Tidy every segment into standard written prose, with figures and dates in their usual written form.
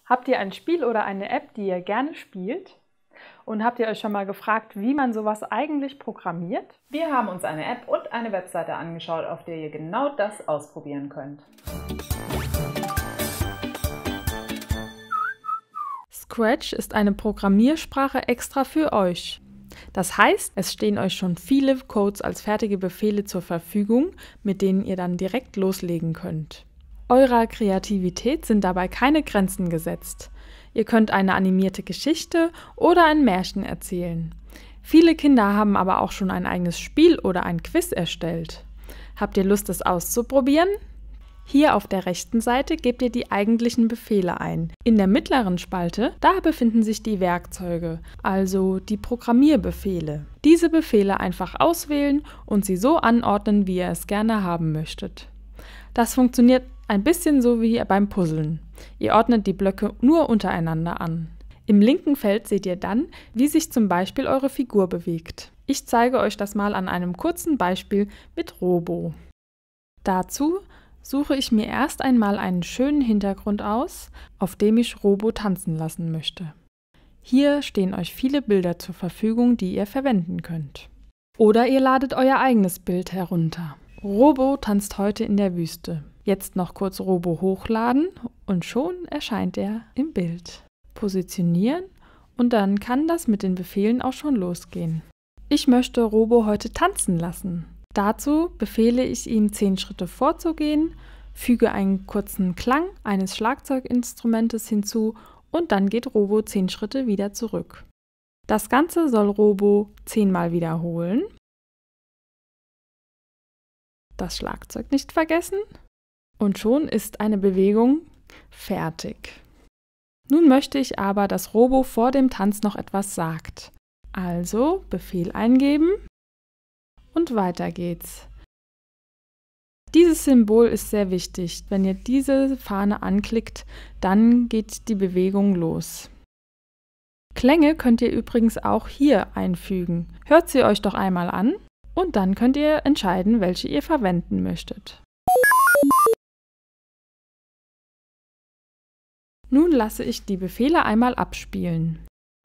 Habt ihr ein Spiel oder eine App, die ihr gerne spielt? Und habt ihr euch schon mal gefragt, wie man sowas eigentlich programmiert? Wir haben uns eine App und eine Webseite angeschaut, auf der ihr genau das ausprobieren könnt. Scratch ist eine Programmiersprache extra für euch. Das heißt, es stehen euch schon viele Codes als fertige Befehle zur Verfügung, mit denen ihr dann direkt loslegen könnt. Eurer Kreativität sind dabei keine Grenzen gesetzt. Ihr könnt eine animierte Geschichte oder ein Märchen erzählen. Viele Kinder haben aber auch schon ein eigenes Spiel oder ein Quiz erstellt. Habt ihr Lust, es auszuprobieren? Hier auf der rechten Seite gebt ihr die eigentlichen Befehle ein. In der mittleren Spalte, da befinden sich die Werkzeuge, also die Programmierbefehle. Diese Befehle einfach auswählen und sie so anordnen, wie ihr es gerne haben möchtet. Das funktioniert ein bisschen so wie beim Puzzeln. Ihr ordnet die Blöcke nur untereinander an. Im linken Feld seht ihr dann, wie sich zum Beispiel eure Figur bewegt. Ich zeige euch das mal an einem kurzen Beispiel mit Robo. Dazu suche ich mir erst einmal einen schönen Hintergrund aus, auf dem ich Robo tanzen lassen möchte. Hier stehen euch viele Bilder zur Verfügung, die ihr verwenden könnt. Oder ihr ladet euer eigenes Bild herunter. Robo tanzt heute in der Wüste. Jetzt noch kurz Robo hochladen und schon erscheint er im Bild. Positionieren und dann kann das mit den Befehlen auch schon losgehen. Ich möchte Robo heute tanzen lassen. Dazu befehle ich ihm 10 Schritte vorzugehen, füge einen kurzen Klang eines Schlagzeuginstrumentes hinzu und dann geht Robo 10 Schritte wieder zurück. Das Ganze soll Robo 10-mal wiederholen. Das Schlagzeug nicht vergessen. Und schon ist eine Bewegung fertig. Nun möchte ich aber, dass Robo vor dem Tanz noch etwas sagt. Also Befehl eingeben und weiter geht's. Dieses Symbol ist sehr wichtig. Wenn ihr diese Fahne anklickt, dann geht die Bewegung los. Klänge könnt ihr übrigens auch hier einfügen. Hört sie euch doch einmal an und dann könnt ihr entscheiden, welche ihr verwenden möchtet. Nun lasse ich die Befehle einmal abspielen.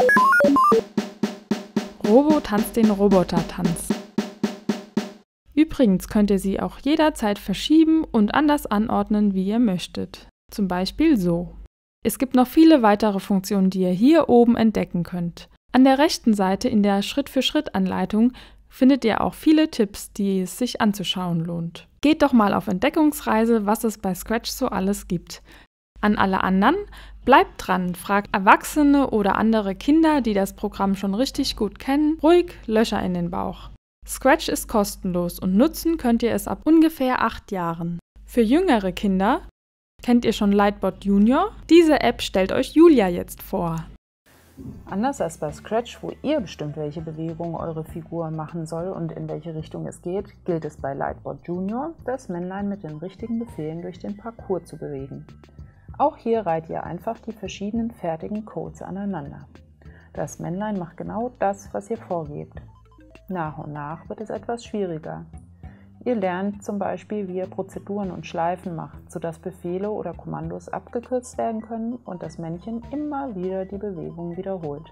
Robo tanzt den Robotertanz. Übrigens könnt ihr sie auch jederzeit verschieben und anders anordnen, wie ihr möchtet. Zum Beispiel so. Es gibt noch viele weitere Funktionen, die ihr hier oben entdecken könnt. An der rechten Seite in der Schritt-für-Schritt-Anleitung findet ihr auch viele Tipps, die es sich anzuschauen lohnt. Geht doch mal auf Entdeckungsreise, was es bei Scratch so alles gibt. An alle anderen, bleibt dran, fragt Erwachsene oder andere Kinder, die das Programm schon richtig gut kennen, ruhig Löcher in den Bauch. Scratch ist kostenlos und nutzen könnt ihr es ab ungefähr 8 Jahren. Für jüngere Kinder kennt ihr schon Lightbot Junior? Diese App stellt euch Julia jetzt vor. Anders als bei Scratch, wo ihr bestimmt, welche Bewegung eure Figur machen soll und in welche Richtung es geht, gilt es bei Lightbot Junior, das Männlein mit den richtigen Befehlen durch den Parcours zu bewegen. Auch hier reiht ihr einfach die verschiedenen fertigen Codes aneinander. Das Männlein macht genau das, was ihr vorgebt. Nach und nach wird es etwas schwieriger. Ihr lernt zum Beispiel, wie ihr Prozeduren und Schleifen macht, sodass Befehle oder Kommandos abgekürzt werden können und das Männchen immer wieder die Bewegung wiederholt.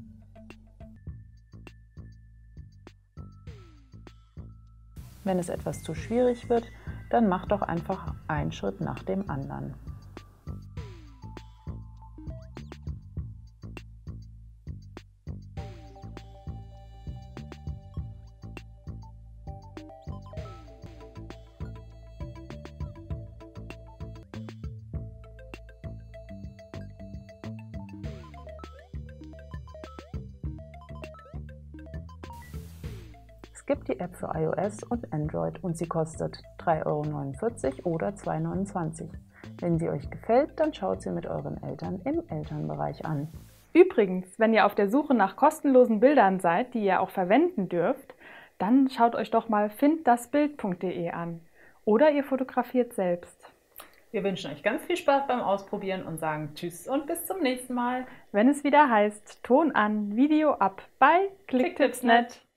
Wenn es etwas zu schwierig wird, dann macht doch einfach einen Schritt nach dem anderen. Es gibt die App für iOS und Android und sie kostet 3,49 € oder 2,29 €. Wenn sie euch gefällt, dann schaut sie mit euren Eltern im Elternbereich an. Übrigens, wenn ihr auf der Suche nach kostenlosen Bildern seid, die ihr auch verwenden dürft, dann schaut euch doch mal finddasbild.de an. Oder ihr fotografiert selbst. Wir wünschen euch ganz viel Spaß beim Ausprobieren und sagen Tschüss und bis zum nächsten Mal. Wenn es wieder heißt, Ton an, Video ab bei Clicktipsnet.